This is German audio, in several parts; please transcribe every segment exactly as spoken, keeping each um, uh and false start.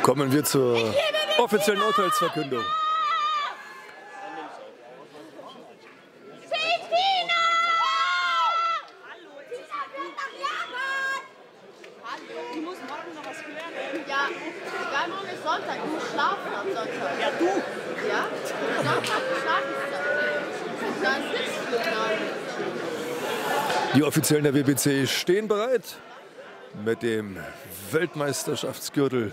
Kommen wir zur offiziellen Urteilsverkündung. Du musst morgen noch was lernen. Ja, egal, morgen ist Sonntag. Du musst schlafen am Sonntag. Ja, du? Ja? Sonntag Schlafenszeit. Da ist nichts für genau. Die Offiziellen der W B C stehen bereit mit dem Weltmeisterschaftsgürtel.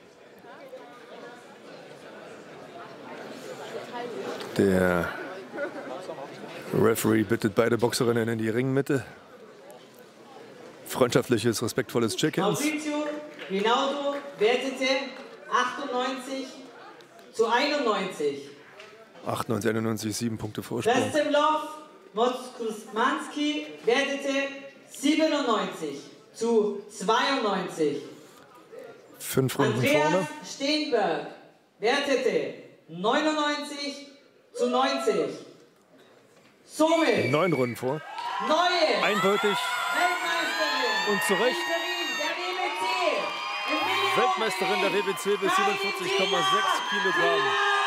Der Referee bittet beide Boxerinnen in die Ringmitte. Freundschaftliches, respektvolles Check-ins. Mauricio Rinaldo wertete achtundneunzig zu einundneunzig. achtundneunzig, einundneunzig, sieben Punkte Vorsprung. Westenlov Moskusmanski wertete siebenundneunzig zu zweiundneunzig. Fünf Runden Andreas vorne. Steenberg wertete neunundneunzig zu neunzig. Somit Neun Runden vor. neue Eindeutig Weltmeisterin und zu Recht. der W B C. Im Weltmeisterin der W B C bis siebenundvierzig Komma sechs Kilogramm.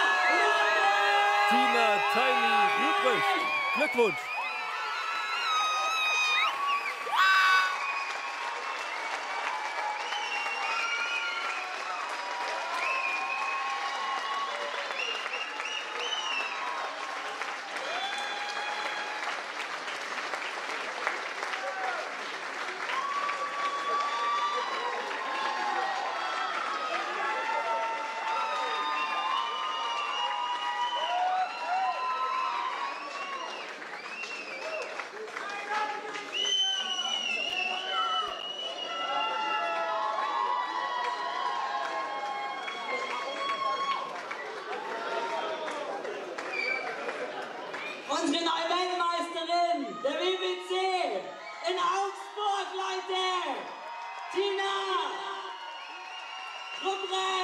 Tina Tiny Ruprecht. Glückwunsch! Unsere neue Weltmeisterin der W B C in Augsburg, Leute! Tina Ruprecht!